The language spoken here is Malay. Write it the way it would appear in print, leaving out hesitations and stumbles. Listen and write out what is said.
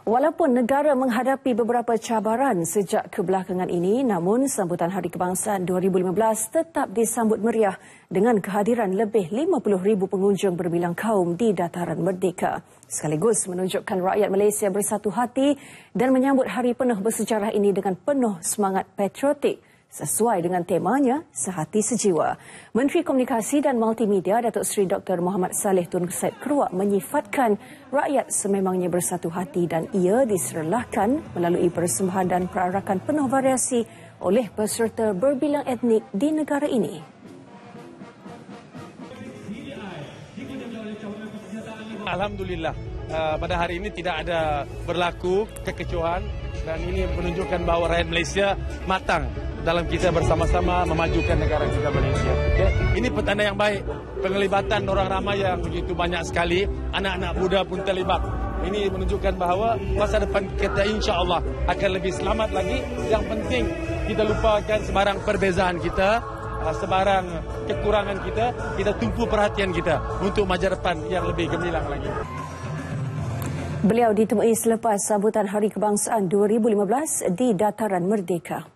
Walaupun negara menghadapi beberapa cabaran sejak kebelakangan ini, namun sambutan Hari Kebangsaan 2015 tetap disambut meriah dengan kehadiran lebih 50,000 pengunjung berbilang kaum di Dataran Merdeka. Sekaligus menunjukkan rakyat Malaysia bersatu hati dan menyambut hari penuh bersejarah ini dengan penuh semangat patriotik. Sesuai dengan temanya, Sehati Sejiwa. Menteri Komunikasi dan Multimedia Datuk Seri Dr. Muhammad Saleh Tun Said Keruak menyifatkan rakyat sememangnya bersatu hati dan ia diserlahkan melalui persembahan dan perarakan penuh variasi oleh peserta berbilang etnik di negara ini. Alhamdulillah, pada hari ini tidak ada berlaku kekecohan dan ini menunjukkan bahawa rakyat Malaysia matang dalam kita bersama-sama memajukan negara kita Malaysia. Okay? Ini petanda yang baik. Penglibatan orang ramai yang begitu banyak sekali. Anak-anak muda pun terlibat. Ini menunjukkan bahawa masa depan kita insya-Allah akan lebih selamat lagi. Yang penting kita lupakan sebarang perbezaan kita, sebarang kekurangan kita. Kita tumpu perhatian kita untuk masa depan yang lebih gemilang lagi. Beliau ditemui selepas sambutan Hari Kebangsaan 2015 di Dataran Merdeka.